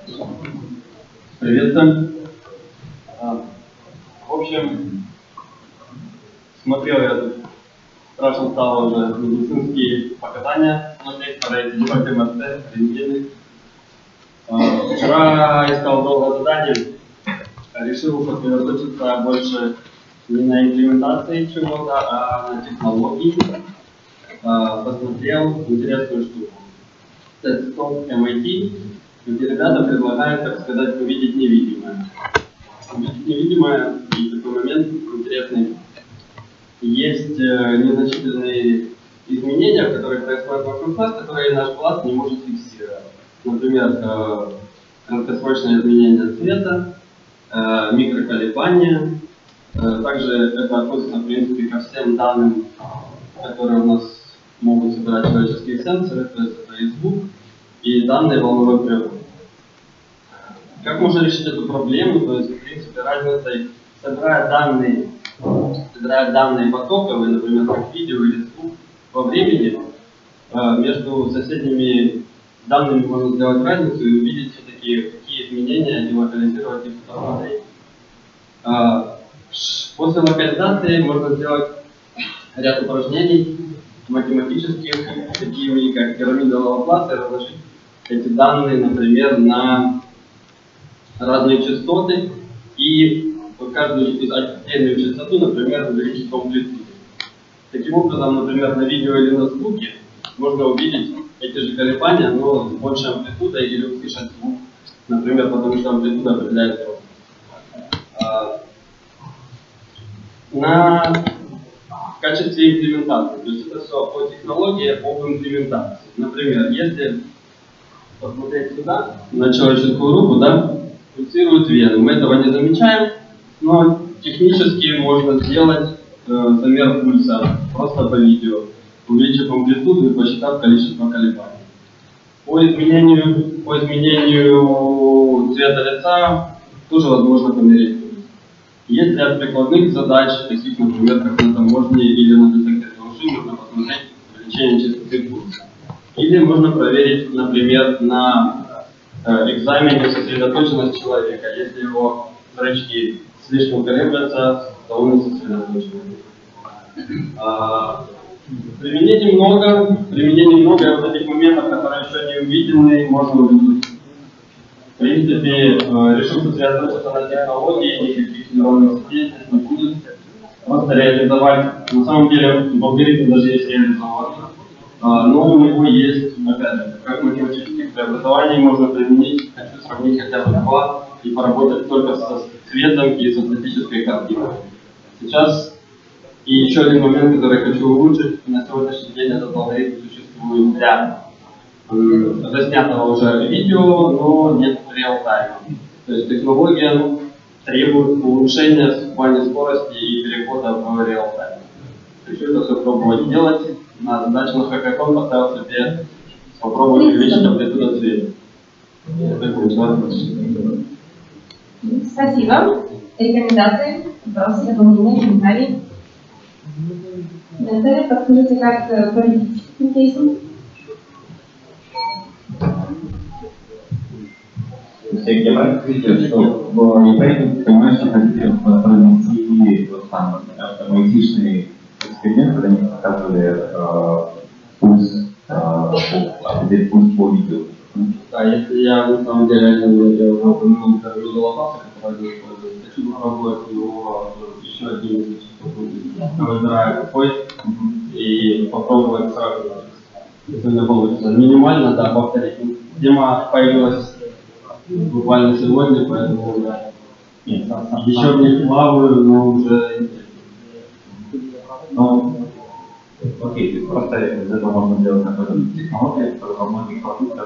Приветствую. В общем, смотрел я тут, страшно стало уже медицинские показания смотреть, стараюсь делать МРТ, рентгены. Вчера искал долго задание, решил сосредоточиться больше не на имплементации чего-то, а на технологии. Посмотрел интересную штуку. Тестов MIT, где ребята предлагают, так сказать, увидеть невидимое. Увидеть невидимое, и такой момент интересный. Есть незначительные изменения, которые происходят вокруг нас, которые наш глаз не может фиксировать. Например, краткосрочное изменение цвета, микроколебания. Также это относится, в принципе, ко всем данным, которые у нас могут собирать человеческие сенсоры, то есть это и звук, и данные волновой природы. Как можно решить эту проблему? То есть, в принципе, разницей, собирая данные потоковые, например, как видео или звук, во времени, между соседними данными можно сделать разницу и увидеть все-таки, какие изменения и локализировать их посмотреть. После локализации можно сделать ряд упражнений математических, такими как пирамида Лапласа, и разложить эти данные, например, на разные частоты и каждую отдельную частоту, например, увеличить в амплитуде. Таким образом, например, на видео или на звуке можно увидеть эти же колебания, но с большей амплитудой, или услышать звук, например, потому что амплитуда определяет скорость. В качестве имплементации, то есть это все о технологии, об имплементации. Например, если посмотреть сюда, на человеческую руку, да, пульсирует вены. Мы этого не замечаем, но технически можно сделать замер пульса просто по видео, увеличив амплитуду и посчитав количество колебаний. По изменению цвета лица тоже возможно померить пульс. Есть ряд прикладных задач, таких, например, как на таможне или на детекторе лжи, можно посмотреть увеличение частоты пульса. Или можно проверить, например, на экзамене сосредоточенность человека. Если его зрачки слишком колеблются, то он не сосредоточен. Применений много, и вот этих моментов, которые еще не увидены, можно увидеть. В принципе, решил сосредоточиться на технологии, никаких нейронных сетей не будет. Просто реализовать. На самом деле, алгоритм даже есть реализован. Но у него есть, опять же, как математических преобразований можно применить, хочу сравнить хотя бы два и поработать только со цветом и со статической картиной. Сейчас и еще один момент, который я хочу улучшить. На сегодняшний день этот алгоритм существует для заснятого уже видео, но нет реал-тайма. То есть технология требует улучшения в плане скорости и перехода в реал-тайм. Хочу это все пробовать делать. На задачу на хакатон поставил себе попробовать увеличить амплитуду цвета. Спасибо. Рекомендации, вопросы, дополнения, комментарии. Наталья, подскажите, как проводить кейсы? Я видел, что в Европе, понимаешь, что хотели провести вот там автоматичный эксперимент, когда они показывали пульс, определить пульс по видео. Да, если я на самом деле делал пирамиду Лапласа, который используется, хочу попробовать его еще один выбираю какой и попробовать сразу. Если у меня получится минимально, да, повторить. Тема появилась буквально сегодня, поэтому я еще в них плаваю, но уже... Ну, окей, просто из этого можно сделать какую-то технологию, которая во многих продуктах,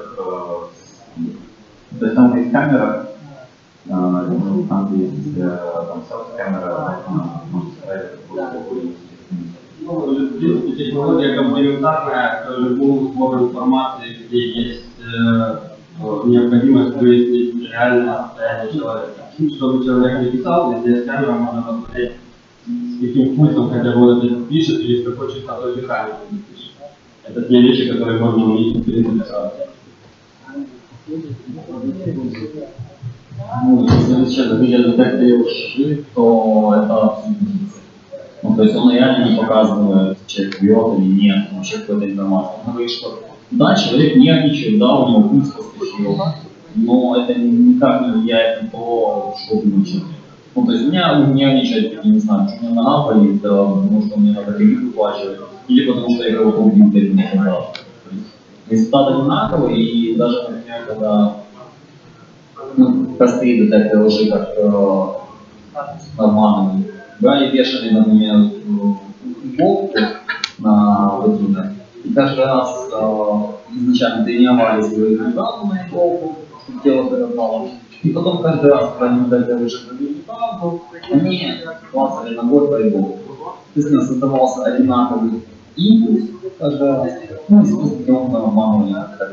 то есть там есть камера, там есть там селф-камера, можно сказать, в принципе, технология комплементарная к любому сбору информации, где есть необходимость выяснить реальное состояние человека. Чтобы человек не писал, если есть камера, можно посмотреть, с каким пульсом хотя бы он это пишет, или с какой частотой дыхания он пишет. Это те вещи, которые можно увидеть в принципе сразу. Ну, если честно, видеодетекторы лжи, то это абсолютно фикция. Ну, то есть он реально не показывает, человек врет или нет, вообще какой-то информации. Он говорит, что да, человек нервничает, да, у него пульс подскочил, но это никак не влияет на то, что думает человек. Ну, то есть у меня нервничает, не знаю, что у меня нога болит, потому что мне надо кредит выплачивать, или потому что я кого-то убил, я не сказал. Результаты одинаковые, и даже, например, когда простые детекторы лжи, как обманывали, брали, вешали, например, иголку на вагине, и каждый раз изначально тренировались, говорили правду на иголку, чтобы тело передало, и потом каждый раз, когда они уже провели правду, они клацали ногой по иголку. Соответственно, создавался одинаковый импульс каждый раз, ну и спустя он обманывали.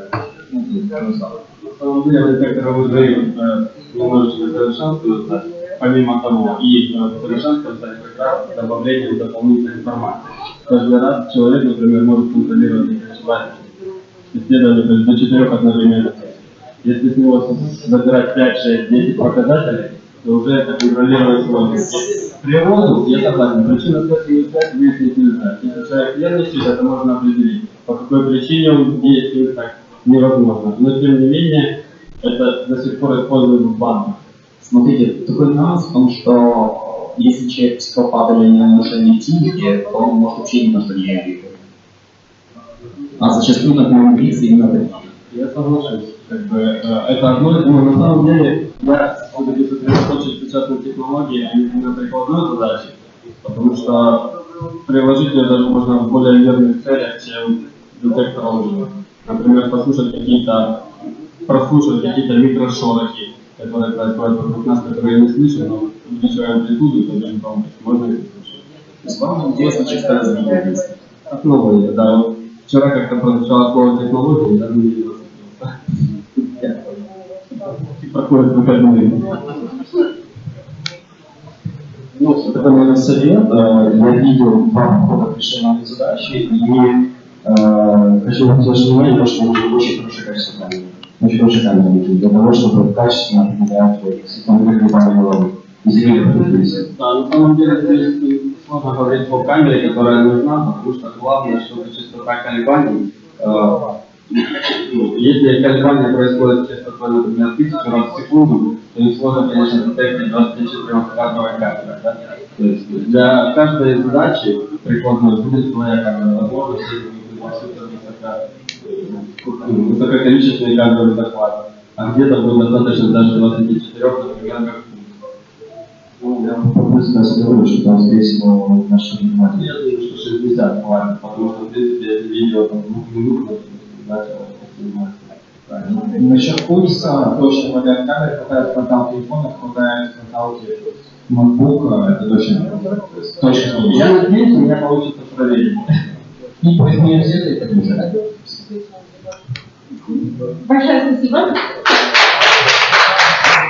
На самом деле, детекторы лжи немножечко совершенствуются, помимо того, и совершенствуются как раз добавлением дополнительной информации. Каждый раз человек, например, может контролировать переживания. Исследование, то есть до 4 одновременно. Если с него забирать 5, 6, 10 показателей, то уже это контролировать сложно. Природу, я согласен, причинно-следственную связь выяснить нельзя. Если человек нервничает, это можно определить. По какой причине он действует так, невозможно. Но тем не менее, это до сих пор используют в банках. Смотрите, такой нюанс в том, что если человек психопат или нарушение психики, то он может вообще ни на что не реагировать. А зачастую на коммуникации именно такие. Я соглашусь. Как бы, это одно, но на самом деле я все-таки сосредоточусь сейчас на технологии, а не на прикладной задаче, потому что приложить ее даже можно в более верных целях, чем детектор лжи. Например, прослушать какие-то микрошорохи, которые происходят вокруг нас, которые не слышим, но увеличивая амплитуду, то даже можно их слышать. То есть вам интересно чисто развитие. Технологии, да. Вот вчера как-то прозвучало слово технологии, я не видел. И проходит выходные. Ну, это, наверное, совет. Я видел два подхода к решению задачи, и хочу обратить внимание, потому что нужно очень хорошее качество камеры. Очень хорошая камера нужна для того, чтобы качественно определять глобальный измерение. Да, на самом деле здесь сложно говорить о камере, которая нужна, потому что главное, чтобы частота колебаний, если колебания происходят частотой, например, 1000 раз в секунду, то их сложно, конечно, детектить 24-кадровой камерой. Да? То есть для каждой задачи прикладной будет своя камера. Возможно, все высококоличественные кадровые захваты. А где-то будет достаточно даже 24, например, как Ну, я попробую себя говорю, что там, скорее всего, наши внимание. я думаю, что 60 хватит, потому что, в принципе, если видео там 2 минут, то задача воспринимается. Насчет пульса, точно модель камеры, хватает фронтал телефона, хватает фронталки ноутбука, это точно. Точно. Я надеюсь, у меня получится проверить. И по изменению света это уже. Большое спасибо.